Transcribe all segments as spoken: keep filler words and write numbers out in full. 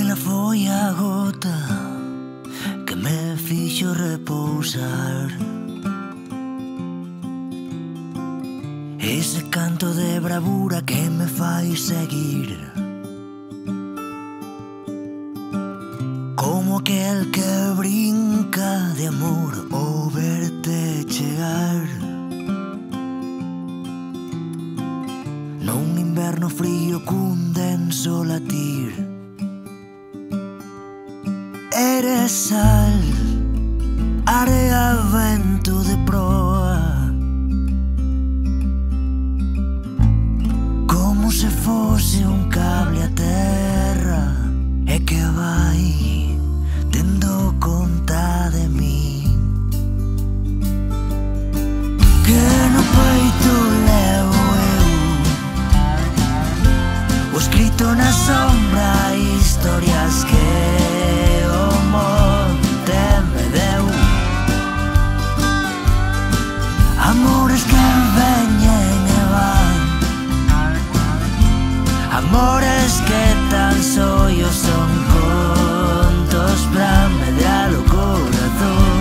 Aquela foi a gota que me fixo repousar. Ese canto de bravura que me fai seguir, como aquel que brinca de amor ao verte chegar. Nun inverno frío cun denso latir, eres sal, area, vento de proa, como se fose un cable a terra e que vai tendo conta de min, que no peito levo eu o escrito na sombra, historias que o monte me deu, amores que veñen e van, amores que tan só son contos pra medrar o corazón.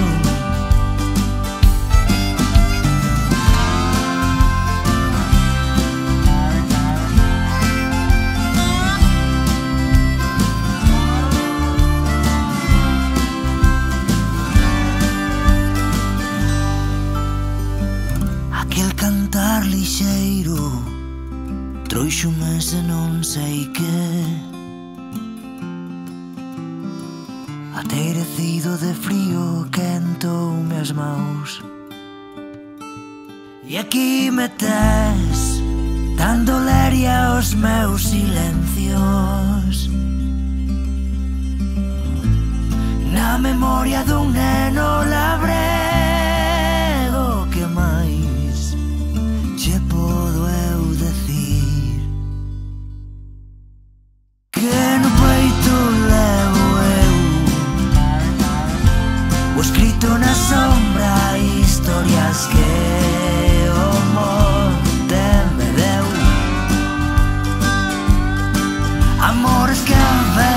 Aquel cantar lixeiro trouxome se non sei que, ateirecido de frío quentoume as maus. E aquí me tes, dando leria aos meus silencios, na memoria dun neno labrego. Que máis che podo eu decir? Que no peito levo eu o escrito na sombra, historias que o monte me deu, amores que